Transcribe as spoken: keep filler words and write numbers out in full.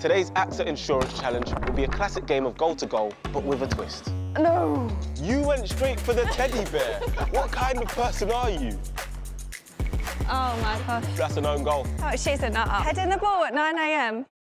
Today's AXA Insurance Challenge will be a classic game of goal-to-goal, but with a twist. No! You went straight for the teddy bear. What kind of person are you? Oh, my gosh. That's an own goal. Oh, she's a nutter. Heading the ball at nine A M